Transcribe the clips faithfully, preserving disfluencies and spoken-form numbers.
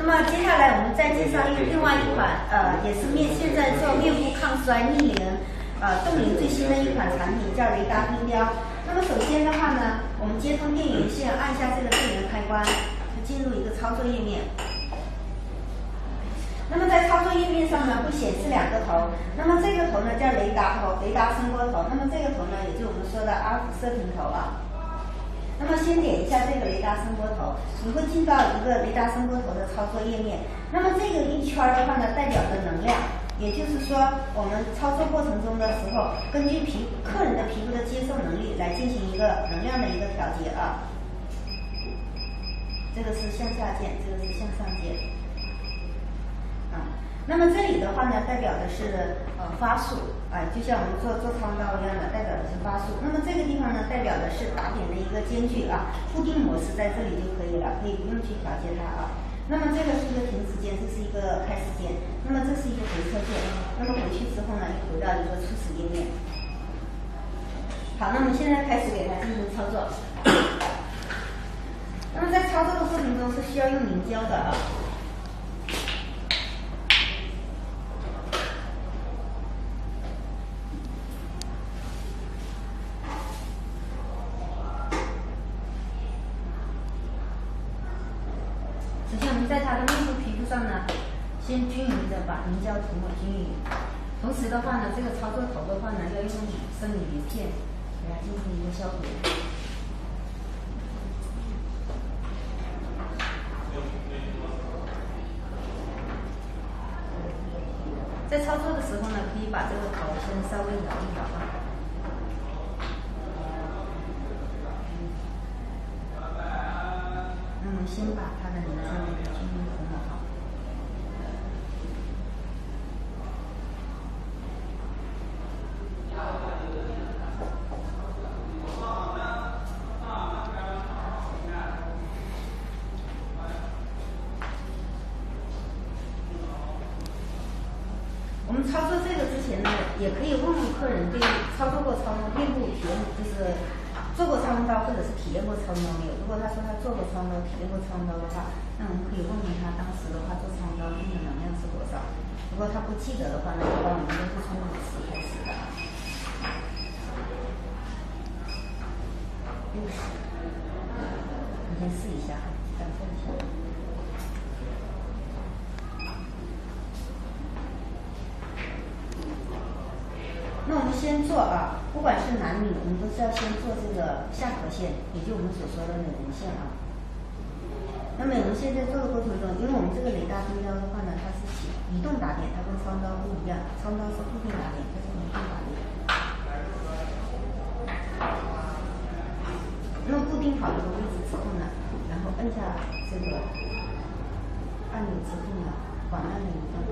那么接下来我们再介绍一个另外一款呃，也是面现在做面部抗衰逆龄呃冻龄最新的一款产品，叫雷达冰雕。那么首先的话呢，我们接通电源线，按下这个电源开关，就进入一个操作页面。那么在操作页面上呢，会显示两个头。那么这个头呢叫雷达头，雷达声波头。那么这个头呢，也就是我们说的阿尔法射频头啊。那么先点一下这个雷达声波头，你会进到一个雷达声波头的操作页面。那么这个一圈的话呢，代表着能量，也就是说我们操作过程中的时候，根据皮客人的皮肤的接受能力来进行一个能量的一个调节啊。这个是向下键，这个是向上键。啊，那么这里的话呢，代表的是呃发数，啊、呃，就像我们做做操刀一样的，代表的是发数。那么这个地方呢，代表的是打点的一个间距啊，固定模式在这里就可以了，可以不用去调节它啊。那么这个是一个停止键，这是一个开始键，那么这是一个回车键。那么回去之后呢，又回到一个初始页面。好，那么现在开始给它进行操作。那么在操作的过程中是需要用凝胶的啊。首先我们在它的面部皮肤上呢，先均匀的把凝胶涂抹均匀。同时的话呢，这个操作头的话呢，要用生理匀片给它进行一个消毒。在操作的时候呢，可以把这个头先稍微摇一摇啊。那么先把它的凝胶给它均匀涂抹好。我们操作这个之前呢，也可以问问客人对操作过超面部体验，就是做过超声刀或者是体验过超声刀没有？如果他说他做过超声刀、体验过超声刀的话，那我们可以问问他当时的话做超声刀用的能量是多少。如果他不记得的话，那一般我们都是从五十开始的。六十，你先试一下，感受一下。那我们先做啊，不管是男女，我们都是要先做这个下颌线，也就我们所说的美容线啊。那美容线在做的过程中，因为我们这个雷达冰雕的话呢，它是起移动打点，它跟超声刀不一样，超声刀是固定打点，它是移动打点。那么固定好这个位置之后呢，然后按下这个按钮之后呢，缓慢的移动，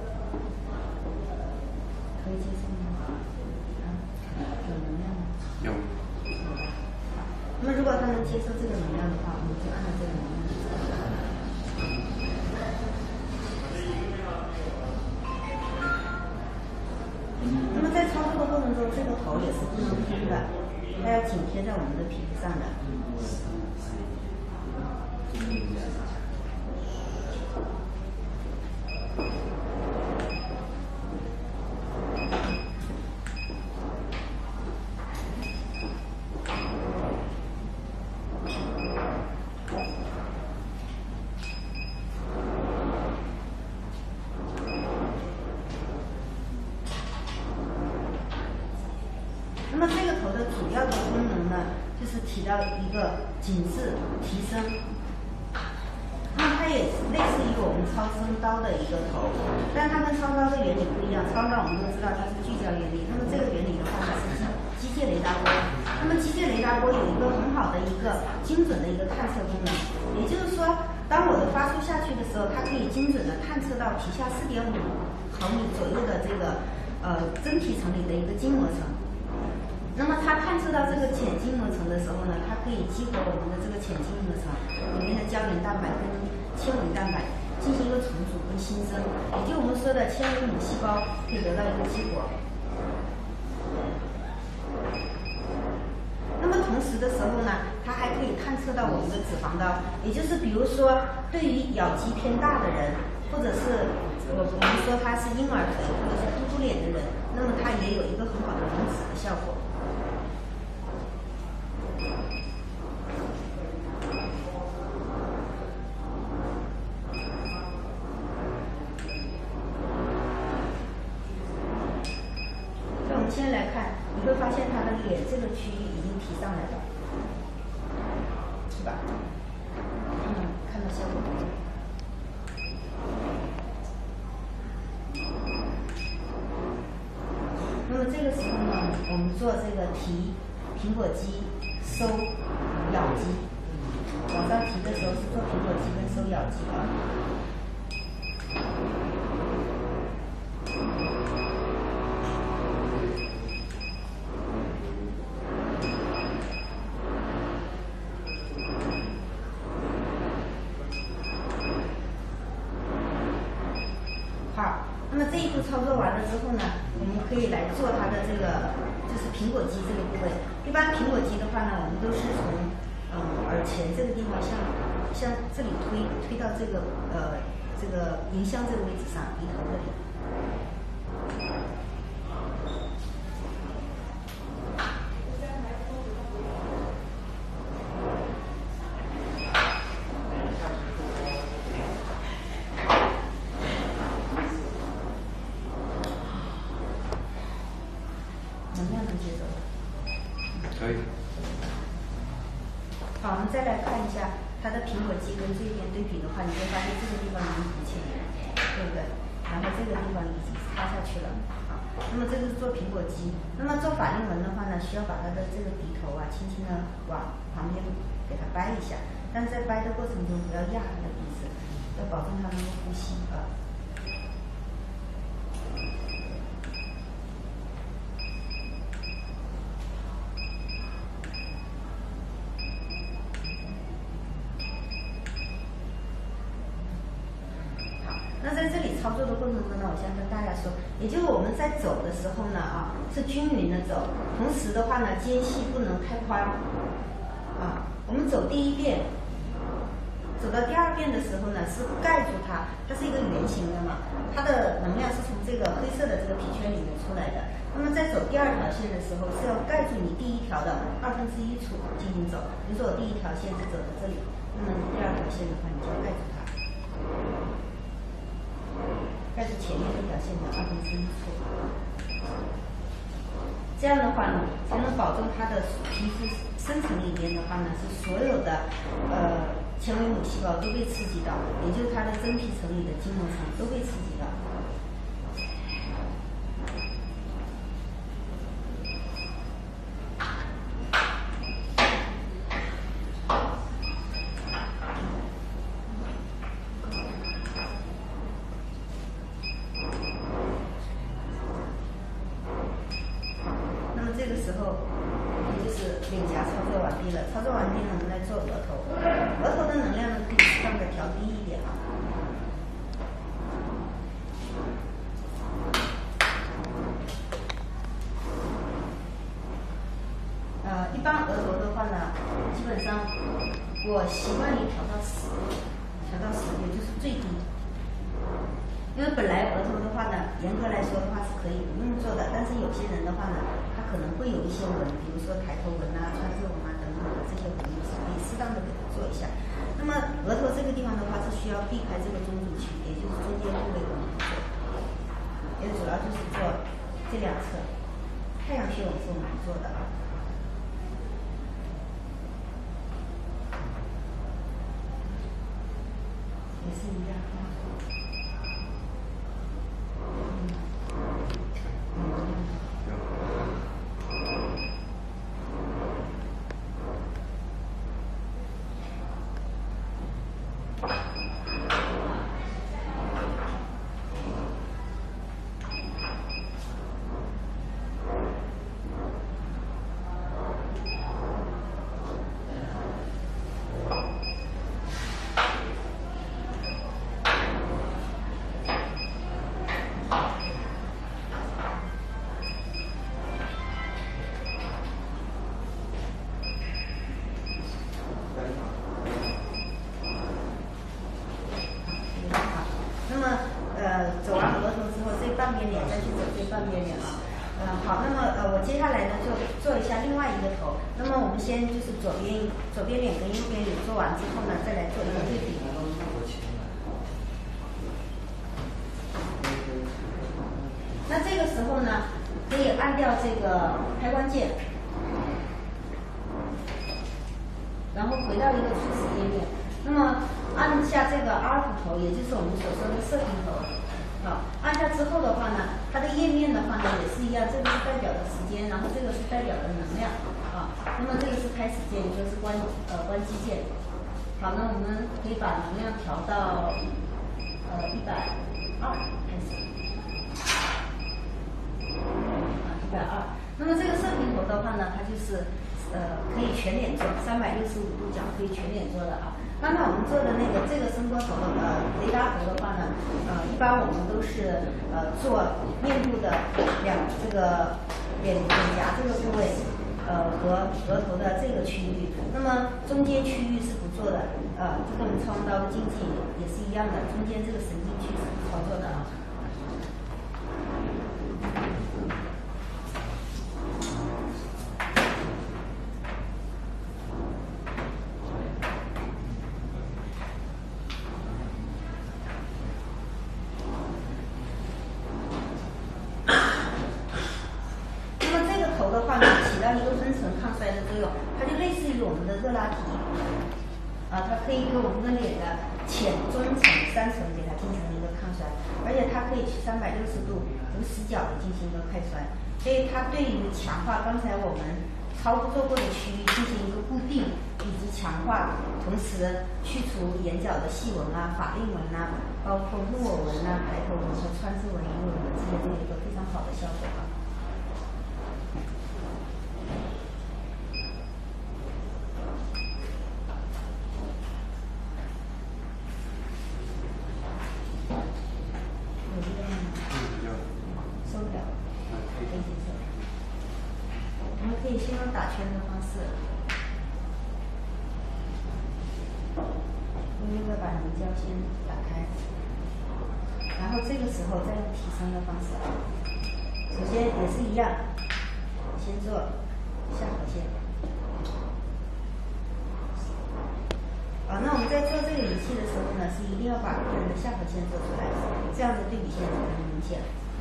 可以接受吗？有能量吗？ 有。 那么如果他能接受这个能量的话，我们就按照这个能量去做。那么在操作的过程中，这个头也是不能偏的，它要紧贴在我们的皮肤上的。那么这个头的主要的功能呢，就是起到一个紧致提升。那么它也类似于我们超声刀的一个头，但它跟超声刀的原理不一样。超声刀我们都知道它是聚焦原理，那么这个原理的话呢是机机械雷达波。那么机械雷达波有一个很好的一个精准的一个探测功能，也就是说，当我的发出下去的时候，它可以精准的探测到皮下四点五毫米左右的这个呃真皮层里的一个筋膜层。那么它探测到这个浅筋膜层的时候呢，它可以激活我们的这个浅筋膜层里面的胶原蛋白跟纤维蛋白进行一个重组跟新生，也就我们说的纤维母细胞可以得到一个激活。那么同时的时候呢，它还可以探测测到我们的脂肪刀，也就是比如说对于咬肌偏大的人，或者是我我们说他是婴儿肥或者是嘟嘟脸的人，那么它也有一个很好的溶脂的效果。那我们现在来看，你会发现他的脸这个区域已经提上来了，是吧？嗯，看到效果没有？那么这个时候呢，我们做这个提苹果肌、收咬肌，往上提的时候是做苹果肌跟收咬肌啊。好，那么这一步操作完了之后呢，我们可以来做它的这个就是苹果肌这个部位。一般苹果肌的话呢，我们都是从嗯耳前这个地方向向这里推推到这个呃这个迎香这个位置上，鼻头这里。能量能接受吗？ 可以。 好，我们再来看一下它的苹果肌跟这边对比的话，你会发现这个地方已经凸起来了，对不对？然后这个地方已经塌下去了。好，那么这个是做苹果肌。那么做法令纹的话呢，需要把它的这个鼻头啊，轻轻的往旁边给它掰一下，但是在掰的过程中不要压它的鼻子，要保证它能够呼吸啊。那在这里操作的过程中呢，我想跟大家说，也就是我们在走的时候呢，啊，是均匀的走，同时的话呢，间隙不能太宽，啊，我们走第一遍，走到第二遍的时候呢，是盖住它，它是一个圆形的嘛，它的能量是从这个黑色的这个皮圈里面出来的。那么在走第二条线的时候，是要盖住你第一条的二分之一处进行走。比如说我第一条线是走到这里，那么第二条线的话，你就要盖住它。盖住前面这条线的二分之一处，这样的话呢，才能保证它的皮肤深层里面的话呢，是所有的呃纤维母细胞都被刺激到，也就是它的真皮层里的筋膜层都被刺激到。这个时候，也就是脸颊操作完毕了。操作完毕呢，我们来做额头。额头的能量呢，可以适当的调低一点啊。呃，一般额头的话呢，基本上我习惯于调到十，调到十，也就是最低。因为本来额头的话呢，严格来说的话是可以不用做的，但是有些人的话呢，他可能会有一些纹，比如说抬头纹啊、川字纹啊等等的这些纹路是可以适当的给它做一下。那么额头这个地方的话是需要避开这个中主区，也就是中间部位的做，也主要就是做这两侧。太阳穴我是我们做的啊。也是一样啊。 边脸，再去走这半边脸啊。嗯，好，那么呃，我接下来呢就做一下另外一个头。那么我们先就是左边左边脸跟右边脸做完之后呢，再来做一个对比。那这个时候呢，可以按掉这个开关键，然后回到一个初始页面。那么按下这个 Alt 头，也就是我们所说的射频头。好，按下之后的话呢，它的页面的话呢也是一样，这个是代表的时间，然后这个是代表的能量啊。那么这个是开始键，一个是关呃关机键。好，那我们可以把能量调到呃一百二开始。啊，一百二。那么这个射频头的话呢，它就是呃可以全脸做，三百六十五度角可以全脸做的啊。刚才我们做的那个这个声波头的呃雷达头的话呢，呃一般我们都是呃做面部的两这个脸脸颊这个部位，呃和额头的这个区域，那么中间区域是不做的，呃就跟我们超声刀的竞技也是一样的，中间这个神经区是不操作的啊。热拉提，啊，它可以给我们的脸的浅、中层、三层给它进行一个抗衰，而且它可以去三百六十度无死角的进行一个快衰，所以它对于强化刚才我们操作过的区域进行一个固定以及强化，同时去除眼角的细纹啊、法令纹啊，包括木偶纹啊、抬头纹和川字纹、鱼尾纹这些都有一个非常好的效果啊。可以先用打圈的方式，用那个把棱胶先打开，然后这个时候再用提升的方式。首先也是一样，先做下颌线。啊，那我们在做这个仪器的时候呢，是一定要把客人的下颌线做出来，这样的对比线才能明显。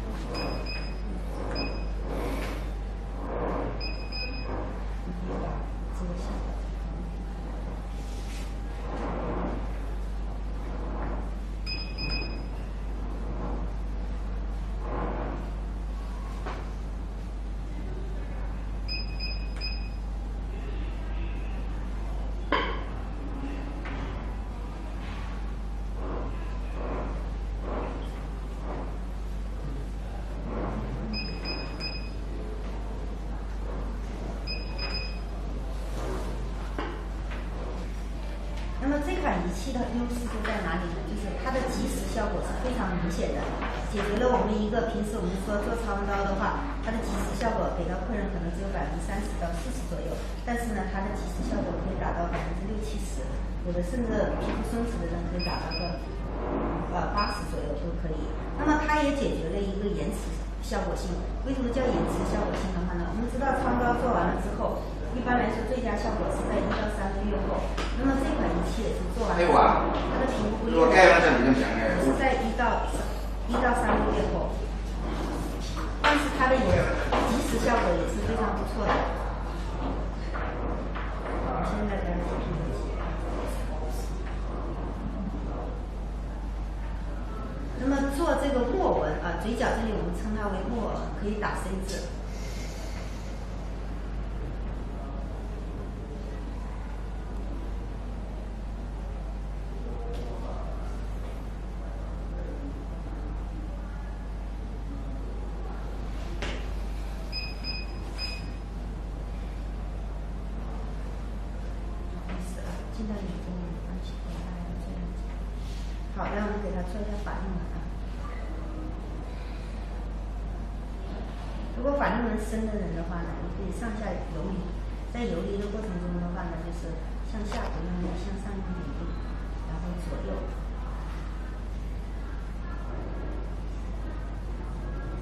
那么这款仪器的优势就在哪里呢？就是它的即时效果是非常明显的，解决了我们一个平时我们说做超声刀的话，它的即时效果给到客人可能只有百分之三十到四十左右，但是呢，它的即时效果可以达到百分之六七十，有的甚至皮肤松弛的人可以达到个呃八十左右都可以。那么它也解决了一个延迟效果性。为什么叫延迟效果性的话呢？我们知道超声刀做完了之后，一般来说最佳效果是在一到三个月后。那么这款仪器也是做完了，它的皮肤不裂也是在一到一到三个月后，但是它的延即时效果也是非常不错的。好，现在开始做皮肤。那么做这个木偶纹啊，嘴角这里我们称它为木偶纹，可以打 C 字。进到眼睛里面去，给它来做一下。好，让我们给它做一下法令纹啊。如果法令纹深的人的话呢，你可以上下游离，在游离的过程中的话呢，就是向下不用力，向上用点力，然后左右。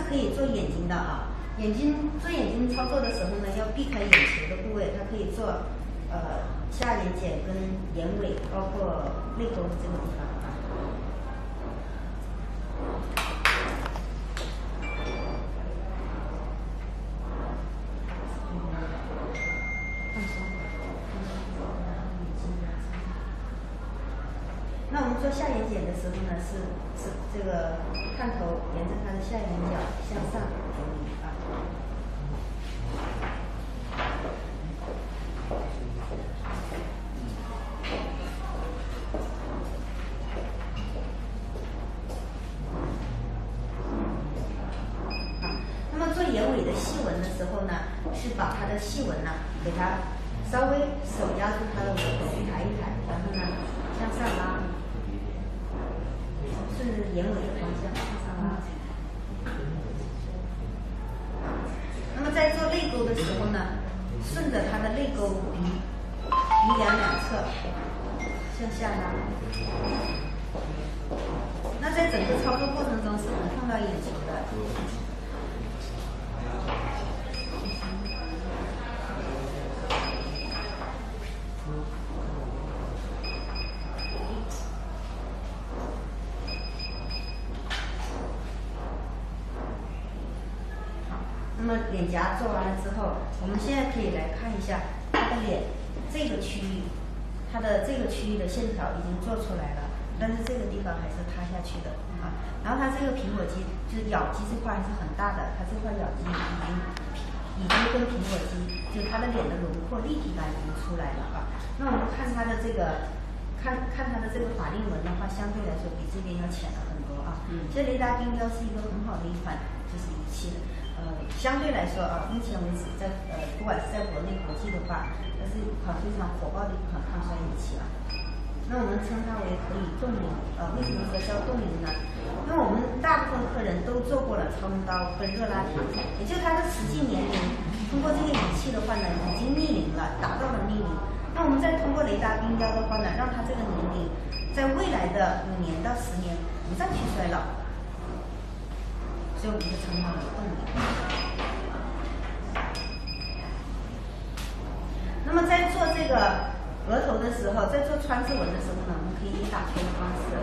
可以做眼睛的啊。眼睛做眼睛操作的时候呢，要避开眼球的部位，它可以做呃下眼睑跟眼尾，包括泪沟这个地方啊。放松。那我们做下眼睑的时候呢，是是这个探头沿着它的下眼角向上游移啊。好，那么做眼尾的细纹的时候呢，是把它的细纹呢，给它稍微手压住它的额头抬一抬，然后呢向上拉。顺着眼尾的方向向上拉。那么在做泪沟的时候呢，顺着它的泪沟鼻鼻梁两侧向下拉。那在整个操作过程中是能碰到眼球的。那么脸颊做完了之后，我们现在可以来看一下他的脸这个区域，它的这个区域的线条已经做出来了，但是这个地方还是塌下去的啊。然后它这个苹果肌就是咬肌这块还是很大的，它这块咬肌已经已经跟苹果肌就是它的脸的轮廓立体感已经出来了啊。那我们看它的这个看看它的这个法令纹的话，相对来说比这边要浅了很多啊。嗯，其实雷达冰雕是一个很好的一款就是仪器的。呃，相对来说啊，目前为止在呃，不管是在国内、国际的话，它是一款非常火爆的一款抗衰仪器啊。那我们称它为可以冻龄，呃，为什么说叫冻龄呢？因为我们大部分客人都做过了超声刀跟热拉提，也就他的实际年龄，通过这个仪器的话呢，已经逆龄了，达到了逆龄。那我们再通过雷达冰雕的话呢，让它这个年龄在未来的五年到十年不再去衰老。所以我们就称它为冻龄。那么在做这个额头的时候，在做川字纹的时候呢，我们可以以打拳的方式，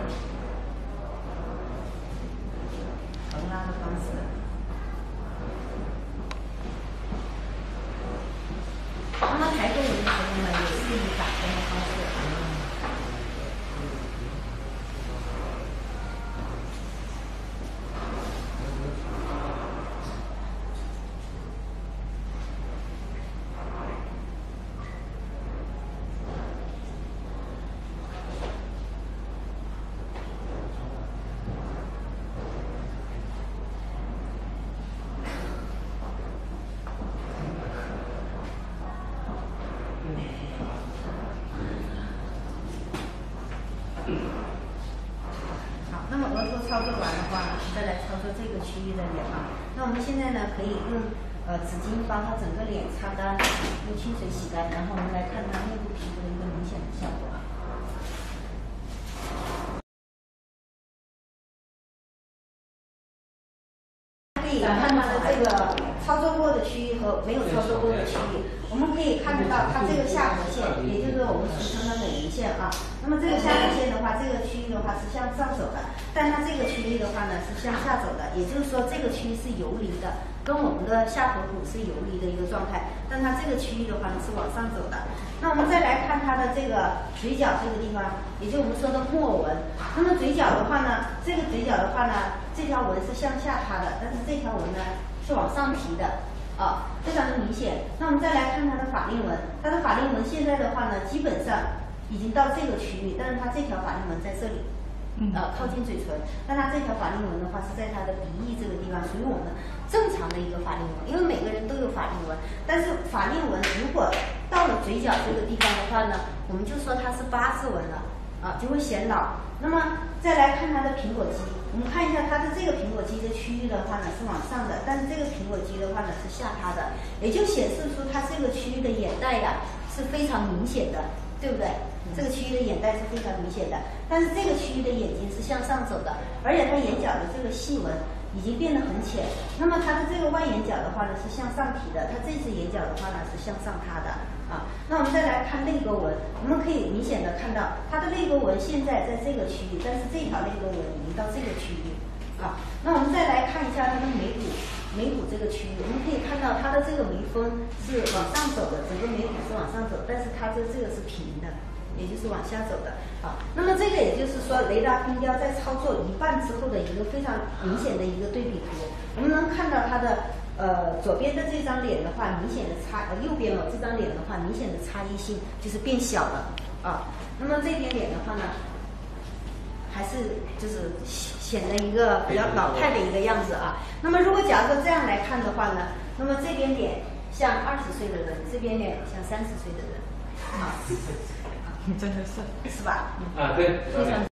横拉的方式。那么抬头纹的时候呢，也是以打拳的方式。好，那么额头操作完的话，再来操作这个区域的脸啊。那我们现在呢，可以用呃纸巾帮它整个脸擦干，用清水洗干，然后我们来看它面部皮肤的一个明显的效果。可以看它的这个操作过的区域和没有操作过的区域，我们可以看得到它这个下颌线，也就是我们俗称的美鱼线啊。那么这个下颌线的话，这个区域的话是向上走的，但它这个区域的话呢是向下走的，也就是说这个区域是游离的，跟我们的下颌骨是游离的一个状态，但它这个区域的话呢是往上走的。那我们再来看它的这个嘴角这个地方，也就是我们说的木偶纹。那么嘴角的话呢，这个嘴角的话呢，这条纹是向下塌的，但是这条纹呢是往上提的。啊，非常的明显。那我们再来看它的法令纹，它的法令纹现在的话呢，基本上已经到这个区域，但是它这条法令纹在这里，呃，靠近嘴唇。但它这条法令纹的话是在它的鼻翼这个地方，属于我们正常的一个法令纹，因为每个人都有法令纹，但是法令纹如果到了嘴角这个地方的话呢，我们就说它是八字纹了，啊，就会显老。那么再来看它的苹果肌。我们看一下它的这个苹果肌的区域的话呢是往上的，但是这个苹果肌的话呢是下塌的，也就显示出它这个区域的眼袋呀是非常明显的，对不对？这个区域的眼袋是非常明显的，但是这个区域的眼睛是向上走的，而且它眼角的这个细纹已经变得很浅。那么它的这个外眼角的话呢是向上提的，它这只眼角的话呢是向上塌的啊。那我们再来看泪沟纹，我们可以明显的看到它的泪沟纹现在在这个区域，但是这条泪沟纹已经到这个区域啊。那我们再来看一下它的眉骨。眉骨这个区域，我们可以看到它的这个眉峰是往上走的，整个眉骨是往上走，但是它的这个是平的，也就是往下走的。好，那么这个也就是说，雷达冰雕在操作一半之后的一个非常明显的一个对比图。我们能看到它的呃左边的这张脸的话，明显的差，呃右边哦这张脸的话，明显的差异性就是变小了啊。那么这边脸的话呢，还是就是显得一个比较老态的一个样子啊。那么如果假如说这样来看的话呢，那么这边脸像二十岁的人，这边脸像三十岁的人，啊， 真的是是吧？ 啊，对， 非常。